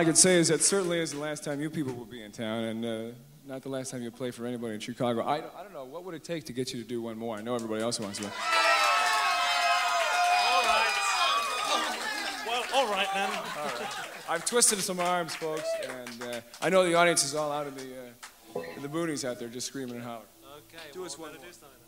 I can say is that certainly isn't the last time you people will be in town, and not the last time you play for anybody in Chicago. I don't know, what would it take to get you to do one more? I know everybody else wants to. All right. Well, all right, then. All right. I've twisted some arms, folks, and I know the audience is all out in the boonies out there just screaming and hollering. Okay, Do us one more. more.